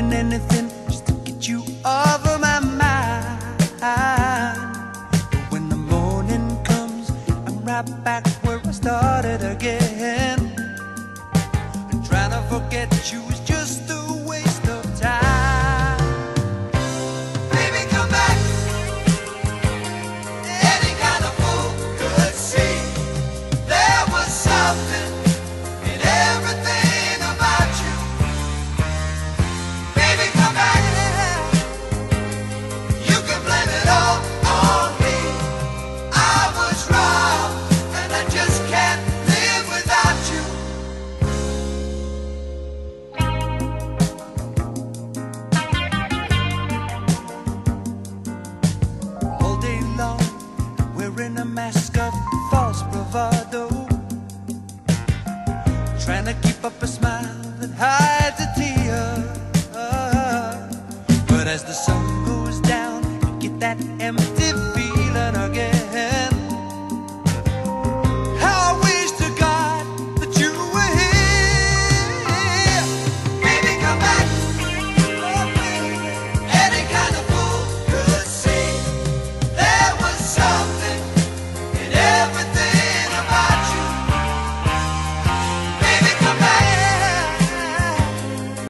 doing anything just to get you off of my mind. But when the morning comes, I'm right back where I started again. And trying to forget you is just a waste of time. Baby, come back. Any kind of fool could see there was something in everything about you. Baby, come back. You can blame it all on me. I was wrong, and I just can't live without you. All day long, wearing a mask of false bravado, trying to keep up a smile that hides a